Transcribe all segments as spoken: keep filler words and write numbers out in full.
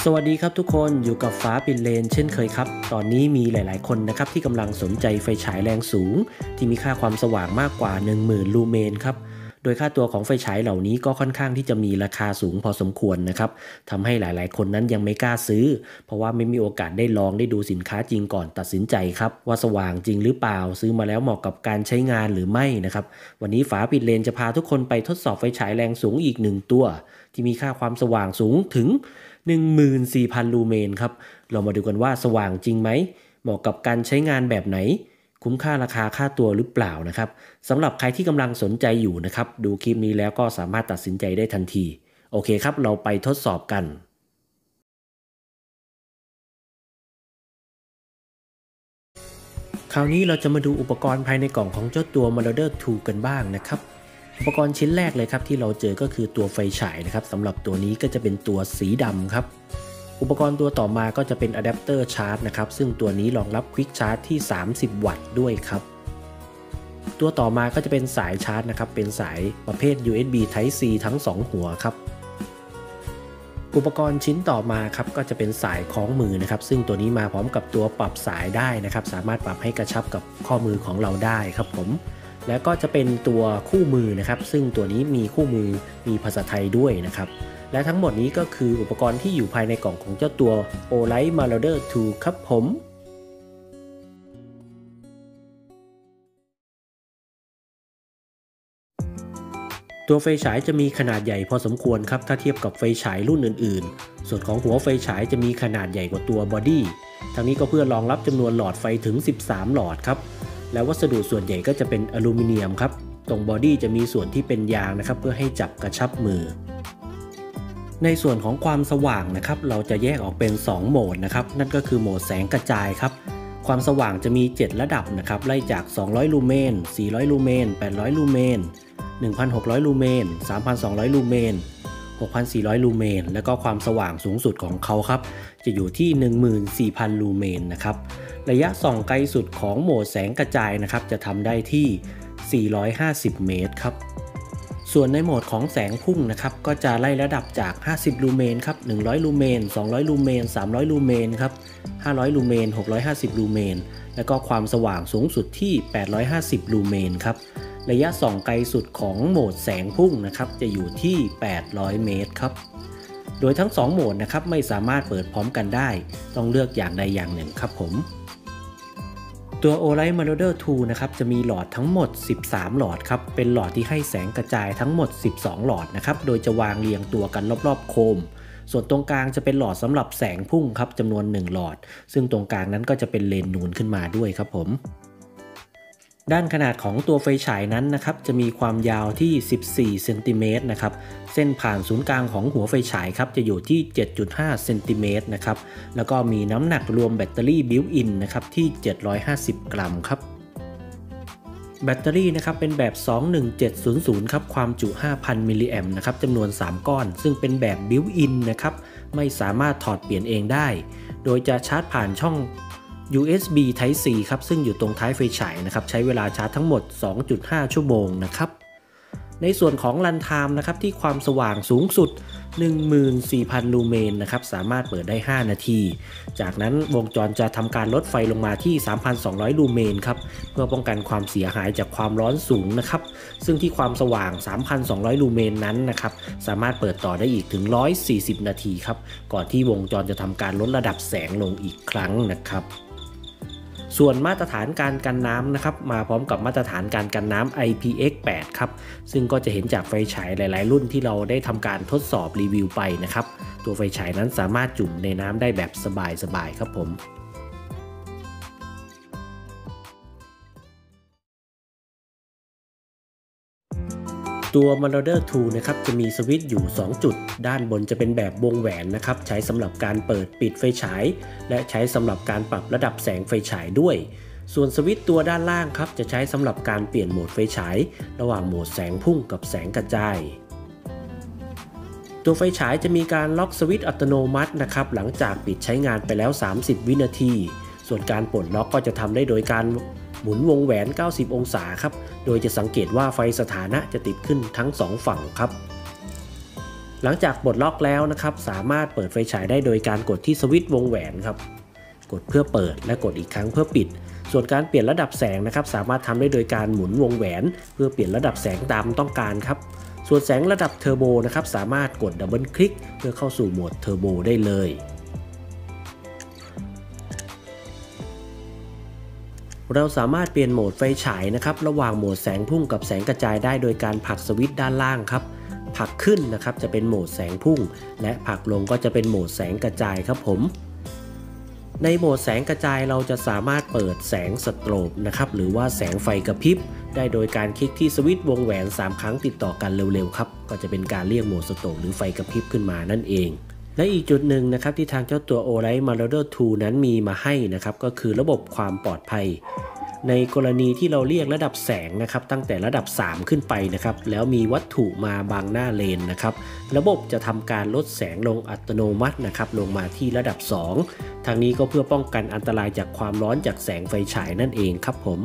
สวัสดีครับทุกคนอยู่กับฟ้าปิ่นเลนเช่นเคยครับตอนนี้มีหลายๆคนนะครับที่กำลังสนใจไฟฉายแรงสูงที่มีค่าความสว่างมากกว่า หนึ่งหมื่น ลูเมนครับโดยค่าตัวของไฟฉายเหล่านี้ก็ค่อนข้างที่จะมีราคาสูงพอสมควรนะครับทำให้หลายๆคนนั้นยังไม่กล้าซื้อเพราะว่าไม่มีโอกาสได้ลองได้ดูสินค้าจริงก่อนตัดสินใจครับว่าสว่างจริงหรือเปล่าซื้อมาแล้วเหมาะกับการใช้งานหรือไม่นะครับวันนี้ฟ้าปิ่นเลนจะพาทุกคนไปทดสอบไฟฉายแรงสูงอีกหนึ่งตัวที่มีค่าความสว่างสูงถึงหนึ่งหมื่นสี่พัน ลูเมนครับเรามาดูกันว่าสว่างจริงไหมเหมาะกับการใช้งานแบบไหนคุ้มค่าราคาค่าตัวหรือเปล่านะครับสำหรับใครที่กำลังสนใจอยู่นะครับดูคลิปนี้แล้วก็สามารถตัดสินใจได้ทันทีโอเคครับเราไปทดสอบกันคราวนี้เราจะมาดูอุปกรณ์ภายในกล่องของเจ้าตัว Marauder ทู กันบ้างนะครับอุปกรณ์ชิ้นแรกเลยครับที่เราเจอก็คือตัวไฟฉายนะครับสำหรับตัวนี้ก็จะเป็นตัวสีดำครับอุปกรณ์ตัวต่อมาก็จะเป็นอะแดปเตอร์ชาร์จนะครับซึ่งตัวนี้รองรับควิกชาร์จที่สามสิบวัตต์ด้วยครับตัวต่อมาก็จะเป็นสายชาร์จนะครับเป็นสายประเภท ยู เอส บี Type C ทั้งสองหัวครับอุปกรณ์ชิ้นต่อมาครับก็จะเป็นสายคล้องมือนะครับซึ่งตัวนี้มาพร้อมกับตัวปรับสายได้นะครับสามารถปรับให้กระชับกับข้อมือของเราได้ครับผมแล้วก็จะเป็นตัวคู่มือนะครับซึ่งตัวนี้มีคู่มือมีภาษาไทยด้วยนะครับและทั้งหมดนี้ก็คืออุปกรณ์ที่อยู่ภายในกล่องของเจ้าตัว Olight Marauder ทู ครับผมตัวไฟฉายจะมีขนาดใหญ่พอสมควรครับถ้าเทียบกับไฟฉายรุ่นอื่นๆส่วนของหัวไฟฉายจะมีขนาดใหญ่กว่าตัวบอดี้ทั้งนี้ก็เพื่อรองรับจำนวนหลอดไฟถึงสิบสามหลอดครับแล้ววัสดุส่วนใหญ่ก็จะเป็นอลูมิเนียมครับตรงบอดี้จะมีส่วนที่เป็นยางนะครับเพื่อให้จับกระชับมือในส่วนของความสว่างนะครับเราจะแยกออกเป็นสองโหมดนะครับนั่นก็คือโหมดแสงกระจายครับความสว่างจะมีเจ็ดระดับนะครับไล่จากสองร้อยลูเมนสี่ร้อยลูเมนแปดร้อยลูเมนหนึ่งพันหกร้อยลูเมน สามพันสองร้อยลูเมน หกพันสี่ร้อยลูเมนแล้วก็ความสว่างสูงสุดของเขาครับจะอยู่ที่ หนึ่งหมื่นสี่พัน ลูเมนนะครับระยะส่องไกลสุดของโหมดแสงกระจายนะครับจะทำได้ที่สี่ร้อยห้าสิบเมตรครับส่วนในโหมดของแสงพุ่งนะครับก็จะไล่ระดับจากห้าสิบลูเมนครับหนึ่งร้อยลูเมนสองร้อยลูเมนสามร้อยลูเมนครับห้าร้อยลูเมนหกร้อยห้าสิบลูเมนแล้วก็ความสว่างสูงสุดที่แปดร้อยห้าสิบลูเมนครับระยะส่องไกลสุดของโหมดแสงพุ่งนะครับจะอยู่ที่แปดร้อยเมตรครับโดยทั้งสองโหมดนะครับไม่สามารถเปิดพร้อมกันได้ต้องเลือกอย่างใดอย่างหนึ่งครับผมตัว Olight Marauder ทู นะครับจะมีหลอดทั้งหมดสิบสามหลอดครับเป็นหลอดที่ให้แสงกระจายทั้งหมดสิบสองหลอดนะครับโดยจะวางเรียงตัวกันรอบๆโคมส่วนตรงกลางจะเป็นหลอดสำหรับแสงพุ่งครับจำนวนหนึ่งหลอดซึ่งตรงกลางนั้นก็จะเป็นเลนนูนขึ้นมาด้วยครับผมด้านขนาดของตัวไฟฉายนั้นนะครับจะมีความยาวที่สิบสี่เซนติเมตรนะครับเส้นผ่านศูนย์กลางของหัวไฟฉายครับจะอยู่ที่ เจ็ดจุดห้าเซนติเมตรนะครับแล้วก็มีน้ำหนักรวมแบตเตอรี่บิวต์อินนะครับที่เจ็ดร้อยห้าสิบกรัมครับแบตเตอรี่นะครับเป็นแบบสองหนึ่งเจ็ดศูนย์ศูนย์ครับความจุ ห้าพัน มิลลิแอมป์นะครับจำนวนสามก้อนซึ่งเป็นแบบบิวต์อินนะครับไม่สามารถถอดเปลี่ยนเองได้โดยจะชาร์จผ่านช่องยู เอส บี Type C ครับซึ่งอยู่ตรงท้ายไฟฉายนะครับใช้เวลาชาร์จทั้งหมด สองจุดห้า ชั่วโมงนะครับในส่วนของรันไทม์นะครับที่ความสว่างสูงสุด หนึ่งหมื่นสี่พัน ลูเมนนะครับสามารถเปิดได้ห้านาทีจากนั้นวงจรจะทำการลดไฟลงมาที่ สามพันสองร้อย ลูเมนครับเพื่อป้องกันความเสียหายจากความร้อนสูงนะครับซึ่งที่ความสว่าง สามพันสองร้อย ลูเมนนั้นนะครับสามารถเปิดต่อได้อีกถึงหนึ่งร้อยสี่สิบนาทีครับก่อนที่วงจรจะทำการลดระดับแสงลงอีกครั้งนะครับส่วนมาตรฐานการกันน้ำนะครับมาพร้อมกับมาตรฐานการกันน้ำ ไอ พี เอ็กซ์ แปด ครับซึ่งก็จะเห็นจากไฟฉายหลายๆรุ่นที่เราได้ทำการทดสอบรีวิวไปนะครับตัวไฟฉายนั้นสามารถจุ่มในน้ำได้แบบสบายๆครับผมตัว Marauder ทู นะครับจะมีสวิตช์อยู่สองจุดด้านบนจะเป็นแบบวงแหวนนะครับใช้สำหรับการเปิดปิดไฟฉายและใช้สำหรับการปรับระดับแสงไฟฉายด้วยส่วนสวิตช์ตัวด้านล่างครับจะใช้สำหรับการเปลี่ยนโหมดไฟฉายระหว่างโหมดแสงพุ่งกับแสงกระจายตัวไฟฉายจะมีการล็อกสวิตช์อัตโนมัตินะครับหลังจากปิดใช้งานไปแล้วสามสิบวินาทีส่วนการปลดล็อกก็จะทำได้โดยการหมุนวงแหวนเก้าสิบองศาครับโดยจะสังเกตว่าไฟสถานะจะติดขึ้นทั้งสองฝั่งครับหลังจากปลดล็อกแล้วนะครับสามารถเปิดไฟฉายได้โดยการกดที่สวิตช์วงแหวนครับกดเพื่อเปิดและกดอีกครั้งเพื่อปิดส่วนการเปลี่ยนระดับแสงนะครับสามารถทำได้โดยการหมุนวงแหวนเพื่อเปลี่ยนระดับแสงตามต้องการครับส่วนแสงระดับเทอร์โบนะครับสามารถกดดับเบิลคลิกเพื่อเข้าสู่โหมดเทอร์โบได้เลยเราสามารถเปลี่ยนโหมดไฟฉายนะครับระหว่างโหมดแสงพุ่งกับแสงกระจายได้โดยการผลักสวิตช์ด้านล่างครับผลักขึ้นนะครับจะเป็นโหมดแสงพุ่งและผลักลงก็จะเป็นโหมดแสงกระจายครับผมในโหมดแสงกระจายเราจะสามารถเปิดแสงสโตรบนะครับหรือว่าแสงไฟกระพริบได้โดยการคลิกที่สวิตช์วงแหวนสามครั้งติดต่อกันเร็วๆครับก็จะเป็นการเรียกโหมดสโตรบหรือไฟกระพริบขึ้นมานั่นเองและอีกจุดหนึ่งนะครับที่ทางเจ้าตัว Olight Marauder ทู นั้นมีมาให้นะครับก็คือระบบความปลอดภัยในกรณีที่เราเรียกระดับแสงนะครับตั้งแต่ระดับสามขึ้นไปนะครับแล้วมีวัตถุมาบังหน้าเลนนะครับระบบจะทำการลดแสงลงอัตโนมัตินะครับลงมาที่ระดับสองทางนี้ก็เพื่อป้องกันอันตรายจากความร้อนจากแสงไฟฉายนั่นเองครับผม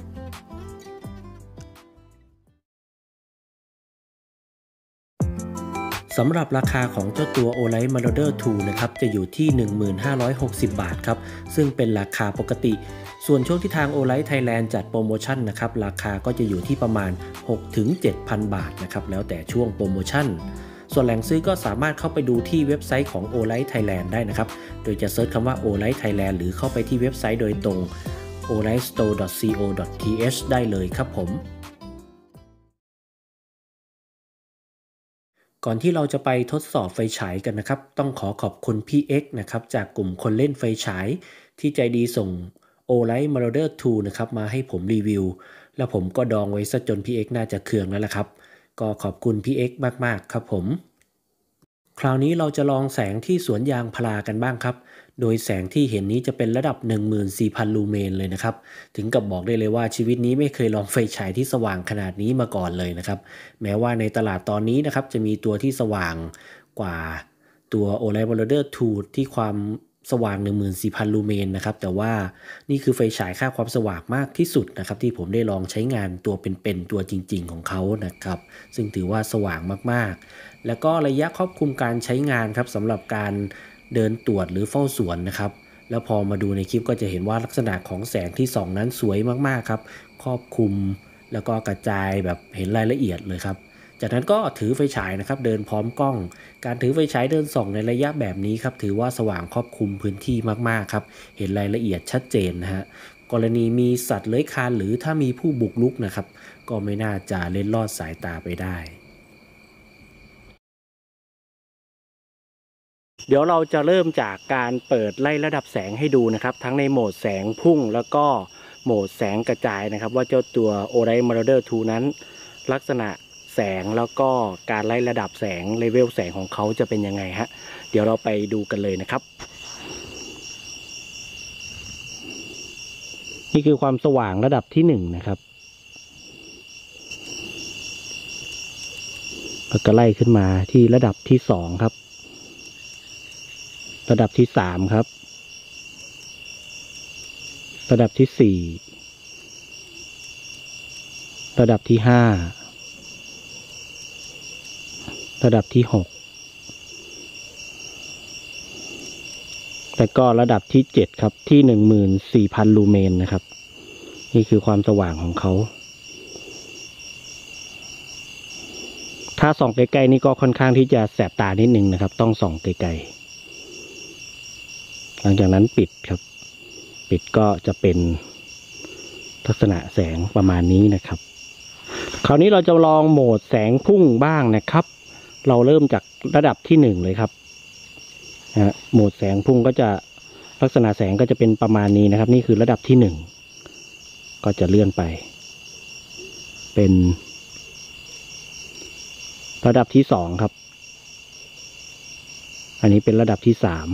สำหรับราคาของเจ้าตัว Olight Marauder ทู นะครับจะอยู่ที่ หนึ่งพันห้าร้อยหกสิบ บาทครับซึ่งเป็นราคาปกติส่วนช่วงที่ทาง Olight Thailand จัดโปรโมชั่นนะครับราคาก็จะอยู่ที่ประมาณ หกถึงเจ็ดพัน บาทนะครับแล้วแต่ช่วงโปรโมชั่นส่วนแหล่งซื้อก็สามารถเข้าไปดูที่เว็บไซต์ของ Olight Thailand ได้นะครับโดยจะเซิร์ชคำว่า Olight Thailand หรือเข้าไปที่เว็บไซต์โดยตรง โอไลท์สโตร์ ดอท ซี โอ ดอท ที เอช ได้เลยครับผมก่อนที่เราจะไปทดสอบไฟฉายกันนะครับต้องขอขอบคุณพี่ X นะครับจากกลุ่มคนเล่นไฟฉายที่ใจดีส่ง Olight Marauder ทู นะครับมาให้ผมรีวิวแล้วผมก็ดองไว้ซะจนพี่ X น่าจะเคืองแล้วละครับก็ขอบคุณพี่ X มากๆครับผมคราวนี้เราจะลองแสงที่สวนยางพารากันบ้างครับโดยแสงที่เห็นนี้จะเป็นระดับ หนึ่งหมื่นสี่พัน ลูเมนเลยนะครับถึงกับบอกได้เลยว่าชีวิตนี้ไม่เคยลองไฟฉายที่สว่างขนาดนี้มาก่อนเลยนะครับแม้ว่าในตลาดตอนนี้นะครับจะมีตัวที่สว่างกว่าตัว Olight Marauder ทู ที่ความสว่าง หนึ่งหมื่นสี่พัน ลูเมนนะครับแต่ว่านี่คือไฟฉายค่าความสว่างมากที่สุดนะครับที่ผมได้ลองใช้งานตัวเป็นๆตัวจริงๆของเขานะครับซึ่งถือว่าสว่างมากๆแล้วก็ระยะครอบคลุมการใช้งานครับสำหรับการเดินตรวจหรือเฝ้าสวนนะครับแล้วพอมาดูในคลิปก็จะเห็นว่าลักษณะของแสงที่ส่องนั้นสวยมากๆครับครอบคลุมแล้วก็กระจายแบบเห็นรายละเอียดเลยครับจากนั้นก็ถือไฟฉายนะครับเดินพร้อมกล้องการถือไฟฉายเดินส่องในระยะแบบนี้ครับถือว่าสว่างครอบคลุมพื้นที่มากๆครับเห็นรายละเอียดชัดเจนนะฮะกรณีมีสัตว์เลื้อยคลานหรือถ้ามีผู้บุกรุกนะครับก็ไม่น่าจะเล็ดลอดสายตาไปได้เดี๋ยวเราจะเริ่มจากการเปิดไล่ระดับแสงให้ดูนะครับทั้งในโหมดแสงพุ่งแล้วก็โหมดแสงกระจายนะครับว่าเจ้าตัว Olight Marauder ทู นั้นลักษณะแสงแล้วก็การไล่ระดับแสงเลเวลแสงของเขาจะเป็นยังไงฮะเดี๋ยวเราไปดูกันเลยนะครับนี่คือความสว่างระดับที่หนึ่งนะครับแล้วก็ไล่ขึ้นมาที่ระดับที่สองครับระดับที่สามครับระดับที่สี่ระดับที่ห้าระดับที่หกแล้วก็ระดับที่เจ็ดครับที่ หนึ่งหมื่นสี่พัน ลูเมนนะครับนี่คือความสว่างของเขาถ้าส่องไกลๆนี่ก็ค่อนข้างที่จะแสบตานิดนึงนะครับต้องส่องไกลๆหลังจากนั้นปิดครับปิดก็จะเป็นลักษณะแสงประมาณนี้นะครับคราวนี้เราจะลองโหมดแสงพุ่งบ้างนะครับเราเริ่มจากระดับที่หนึ่งเลยครับนะโหมดแสงพุ่งก็จะลักษณะแสงก็จะเป็นประมาณนี้นะครับนี่คือระดับที่หนึ่งก็จะเลื่อนไปเป็นระดับที่สองครับอันนี้เป็นระดับที่สาม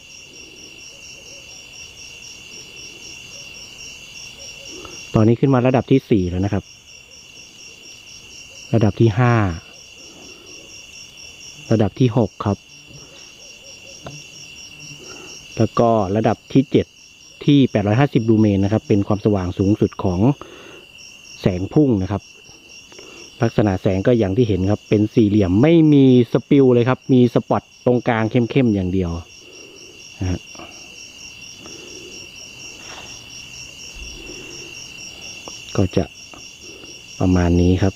ตอนนี้ขึ้นมาระดับที่สี่แล้วนะครับระดับที่ห้าระดับที่หกครับแล้วก็ระดับที่เจ็ดที่แปดร้อยห้าสิบลูเมนนะครับเป็นความสว่างสูงสุดของแสงพุ่งนะครับลักษณะแสงก็อย่างที่เห็นครับเป็นสี่เหลี่ยมไม่มีสปิลเลยครับมีสปอตตรงกลางเข้มๆอย่างเดียวนะฮะก็จะประมาณนี้ครับ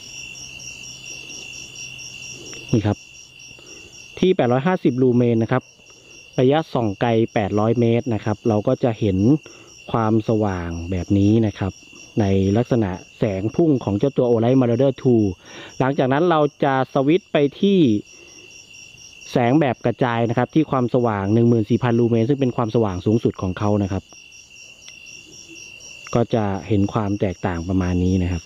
นี่ครับที่แปดร้อยห้าสิบลูเมนนะครับระยะส่องไกลแปดร้อยเมตรนะครับเราก็จะเห็นความสว่างแบบนี้นะครับในลักษณะแสงพุ่งของเจ้าตัว Olight Marauder ทู หลังจากนั้นเราจะสวิตช์ไปที่แสงแบบกระจายนะครับที่ความสว่าง หนึ่งหมื่นสี่พัน ลูเมนซึ่งเป็นความสว่างสูงสุดของเขานะครับก็จะเห็นความแตกต่างประมาณนี้นะครับ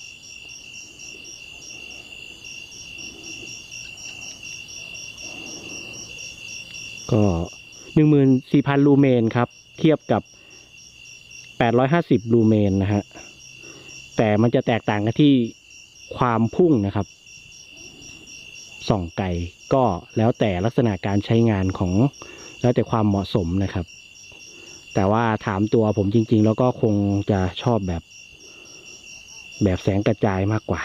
ก็ หนึ่งหมื่นสี่พัน ลูเมนครับเทียบกับแปดร้อยห้าสิบลูเมนนะฮะแต่มันจะแตกต่างกันที่ความพุ่งนะครับส่องไกลก็แล้วแต่ลักษณะการใช้งานของแล้วแต่ความเหมาะสมนะครับแต่ว่าถามตัวผมจริงๆแล้วก็คงจะชอบแบบแบบแสงกระจายมากกว่า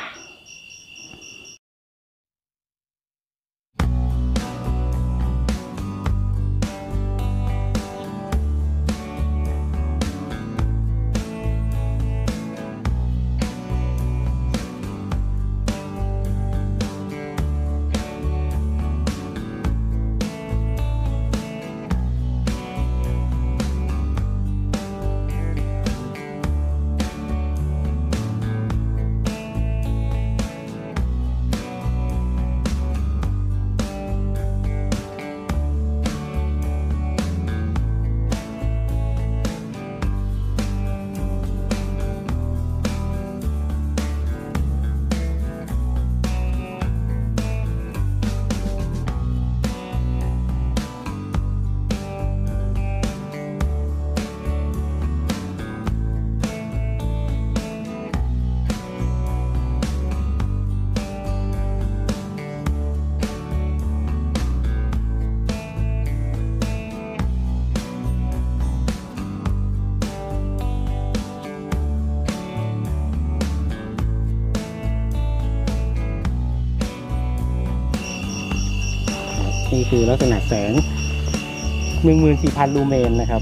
นี่คือลักษณะแสง หนึ่งหมื่นสี่พัน ลูเมนนะครับ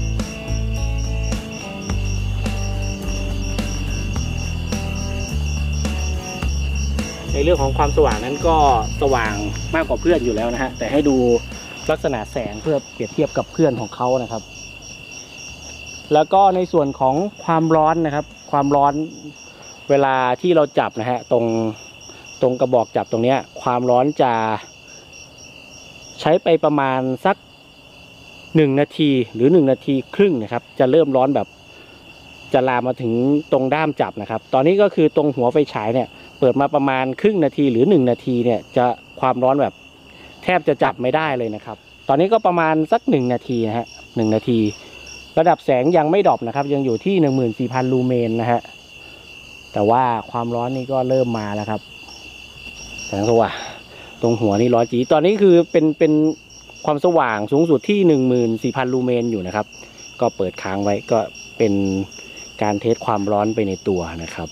ในเรื่องของความสว่างนั้นก็สว่างมากกว่าเพื่อนอยู่แล้วนะฮะแต่ให้ดูลักษณะแสงเพื่อเปรียบเทียบกับเพื่อนของเขานะครับแล้วก็ในส่วนของความร้อนนะครับความร้อนเวลาที่เราจับนะฮะตรงตรงกระบอกจับตรงนี้ความร้อนจะใช้ไปประมาณสักหนึ่งนาทีหรือหนึ่งนาทีครึ่งนะครับจะเริ่มร้อนแบบจะลามมาถึงตรงด้ามจับนะครับตอนนี้ก็คือตรงหัวไฟฉายเนี่ยเปิดมาประมาณครึ่งนาทีหรือหนึ่งนาทีเนี่ยจะความร้อนแบบแทบจะจับไม่ได้เลยนะครับตอนนี้ก็ประมาณสักหนึ่งนาทีนะฮะหนึ่งนาทีระดับแสงยังไม่ดรอปนะครับยังอยู่ที่ หนึ่งหมื่นสี่พัน ลูเมนนะฮะแต่ว่าความร้อนนี่ก็เริ่มมาแล้วครับแสงสว่างตรงหัวนี่ร้อนจีตอนนี้คือเป็นเป็นความสว่างสูงสุดที่ หนึ่งหมื่นสี่พัน ลูเมนอยู่นะครับก็เปิดค้างไว้ก็เป็นการเทสความร้อนไปในตัวนะครับ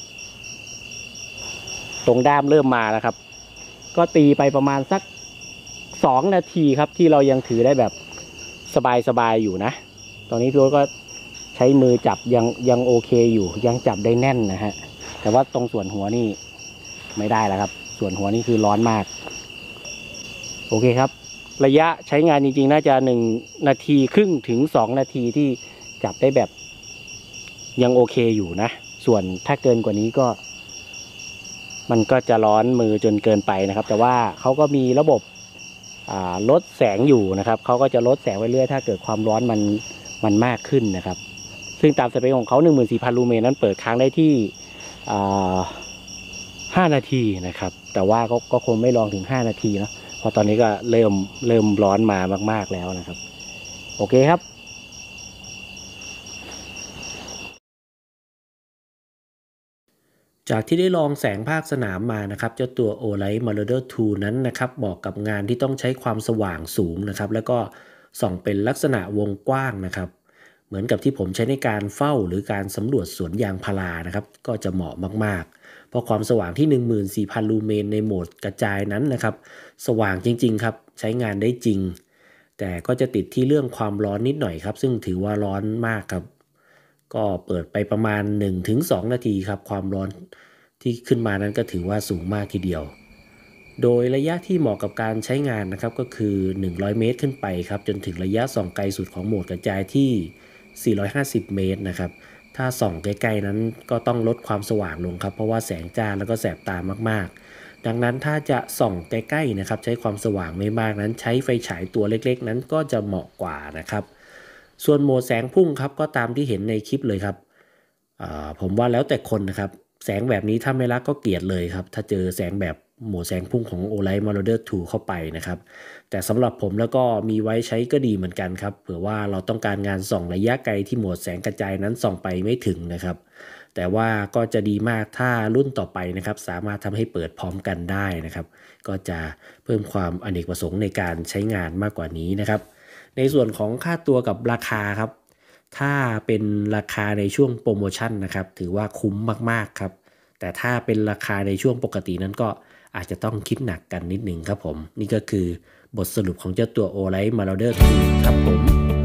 ตรงด้ามเริ่มมาแล้วครับก็ตีไปประมาณสักสองนาทีครับที่เรายังถือได้แบบสบายๆอยู่นะตอนนี้พี่โอ๊ตก็ใช้มือจับยังยังโอเคอยู่ยังจับได้แน่นนะฮะแต่ว่าตรงส่วนหัวนี่ไม่ได้แล้วครับส่วนหัวนี่คือร้อนมากโอเคครับระยะใช้งานจริงๆน่าจะหนึ่งนาทีครึ่งถึงสองนาทีที่จับได้แบบยังโอเคอยู่นะส่วนถ้าเกินกว่านี้ก็มันก็จะร้อนมือจนเกินไปนะครับแต่ว่าเขาก็มีระบบลดแสงอยู่นะครับเขาก็จะลดแสงไปเรื่อยถ้าเกิดความร้อนมันมันมากขึ้นนะครับซึ่งตามสเปคของเขา หนึ่งหมื่นสี่พัน ลูเมนนั้นเปิดค้างได้ที่ห้านาทีนะครับแต่ว่าก็ก็คงไม่ลองถึงห้านาทีนะเพราะตอนนี้ก็เริ่มเริ่มร้อนมามากๆแล้วนะครับโอเคครับจากที่ได้ลองแสงภาคสนามมานะครับเจ้าตัว Olight Marauder ทู นั้นนะครับเหมาะกับงานที่ต้องใช้ความสว่างสูงนะครับแล้วก็ส่องเป็นลักษณะวงกว้างนะครับเหมือนกับที่ผมใช้ในการเฝ้าหรือการสำรวจสวนยางพารานะครับก็จะเหมาะมากๆราะความสว่างที่ หนึ่งหมื่นสี่พัน ลูเมนในโหมดกระจายนั้นนะครับสว่างจริงๆครับใช้งานได้จริงแต่ก็จะติดที่เรื่องความร้อนนิดหน่อยครับซึ่งถือว่าร้อนมากครับก็เปิดไปประมาณ หนึ่งถึงสอง นาทีครับความร้อนที่ขึ้นมานั้นก็ถือว่าสูงมากทีเดียวโดยระยะที่เหมาะกับการใช้งานนะครับก็คือหนึ่งร้อยเมตรขึ้นไปครับจนถึงระยะส่องไกลสุดของโหมดกระจายที่สี่ร้อยห้าสิบเมตรนะครับถ้าส่องใกล้ๆนั้นก็ต้องลดความสว่างลงครับเพราะว่าแสงจ้าแล้วก็แสบตามากๆดังนั้นถ้าจะส่องใกล้ๆนะครับใช้ความสว่างไม่มากนั้นใช้ไฟฉายตัวเล็กๆนั้นก็จะเหมาะกว่านะครับส่วนโหมดแสงพุ่งครับก็ตามที่เห็นในคลิปเลยครับผมว่าแล้วแต่คนนะครับแสงแบบนี้ถ้าไม่รักก็เกลียดเลยครับถ้าเจอแสงแบบโหมดแสงพุ่งของ Olight Marauder ทูเข้าไปนะครับแต่สำหรับผมแล้วก็มีไว้ใช้ก็ดีเหมือนกันครับเผื่อว่าเราต้องการงานส่องระยะไกลที่โหมดแสงกระจายนั้นส่องไปไม่ถึงนะครับแต่ว่าก็จะดีมากถ้ารุ่นต่อไปนะครับสามารถทำให้เปิดพร้อมกันได้นะครับก็จะเพิ่มความอเนกประสงค์ในการใช้งานมากกว่านี้นะครับในส่วนของค่าตัวกับราคาครับถ้าเป็นราคาในช่วงโปรโมชั่นนะครับถือว่าคุ้มมากๆครับแต่ถ้าเป็นราคาในช่วงปกตินั้นก็อาจจะต้องคิดหนักกันนิดหนึ่งครับผมนี่ก็คือบทสรุปของเจ้าตัว Olight Marauder ทูครับผม